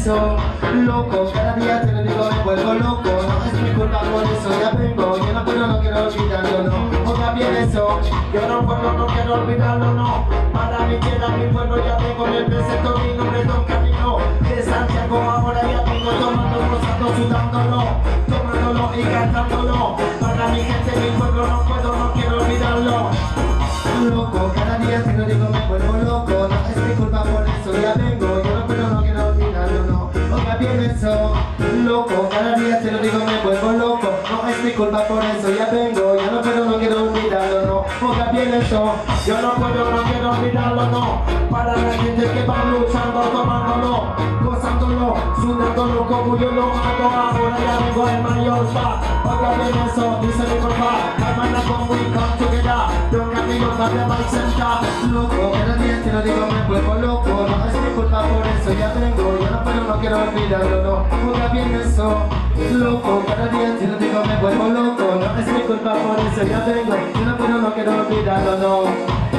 eso, loco, cada día te lo digo, me vuelvo loco. No es mi culpa, por eso ya vengo. Yo no puedo, no quiero olvidarlo, no. Oiga bien eso, yo no puedo, no quiero olvidarlo, no. Para mi tierra, mi pueblo, ya vengo en el presente, mi nombre Don Camino. De Santiago ahora ya vengo tomando, gozando, sudándolo, tomándolo y cantándolo. Para mi gente, mi pueblo, no puedo, no quiero olvidarlo. Loco, cada día te lo digo, me vuelvo loco. No es mi culpa, por eso ya vengo. Yo no puedo, no quiero olvidarlo, no. Oiga bien eso, loco, cada día te lo digo, me vuelvo loco. No es mi culpa, por eso ya vengo. Yo no puedo, no quiero olvidarlo, no. Oiga bien eso, yo no puedo, no quiero olvidarlo, no. Para la gente que va luchando, tomándolo, gozándolo, sudándolo como yo lo hago. Ahora ya vengo el mayor pa. Oiga bien eso, dice mi papá. Hermana, como we come together. Don Camino, para Balsenta. Loco, cada día te lo digo, me vuelvo loco. No es mi culpa, por eso ya vengo. Yo no puedo, no quiero olvidarlo, no. Oiga bien eso, loco, cada día te lo digo, me vuelvo loco. No es mi culpa, por eso ya vengo. Yo no puedo, no quiero olvidarlo, no.